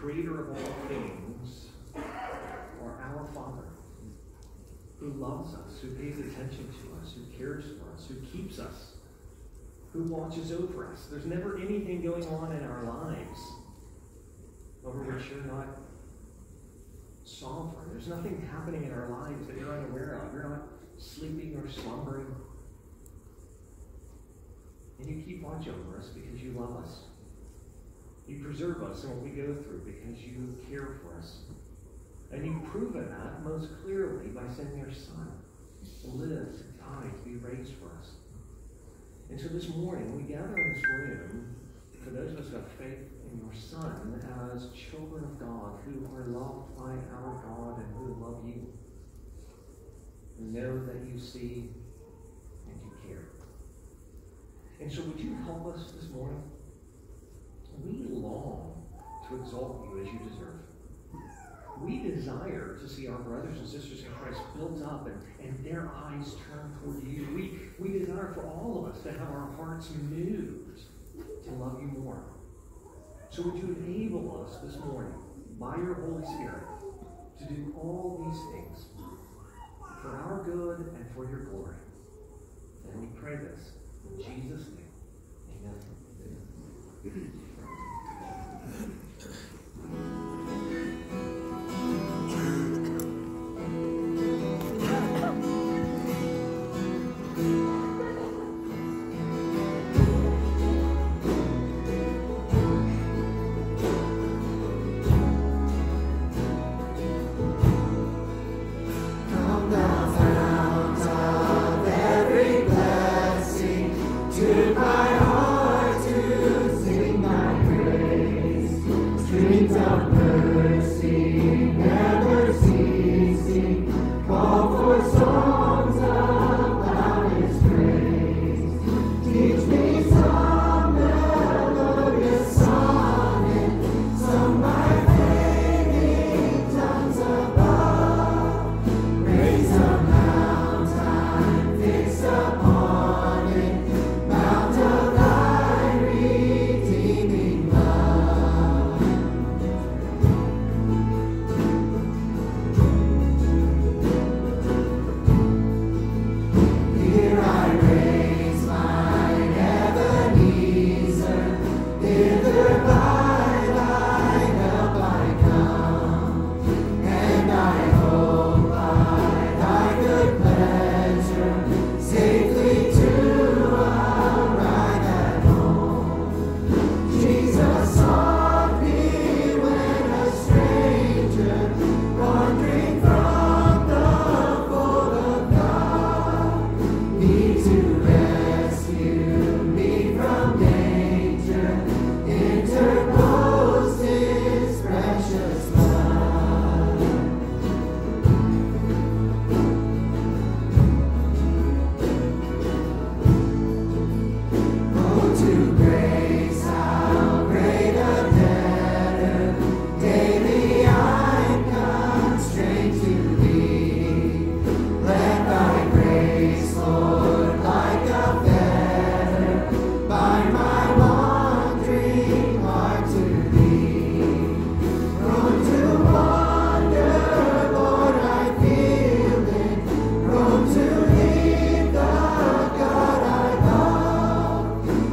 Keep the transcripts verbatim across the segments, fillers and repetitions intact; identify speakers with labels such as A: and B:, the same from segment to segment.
A: creator of all things, are our Father, who loves us, who pays attention to us, who cares for us, who keeps us, who watches over us. There's never anything going on in our lives over which you're not sovereign. There's nothing happening in our lives that you're unaware of. You're not sleeping or slumbering. And you keep watch over us because you love us. You preserve us in what we go through because you care for us. And you've proven that most clearly by sending your Son to live, to die, to be raised for us. And so this morning, we gather in this room, for those of us who have faith in your Son, as children of God who are loved by our God and who love you. We know that you see and you care. And so would you help us this morning? We long to exalt you as you deserve. We desire to see our brothers and sisters in Christ built up and, and their eyes turned toward you. We, we desire for all of us to have our hearts moved to love you more. So would you enable us this morning, by your Holy Spirit, to do all these things for our good and for your glory. And we pray this in Jesus' name. Amen.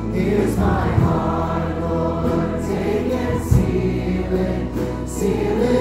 B: Seal it.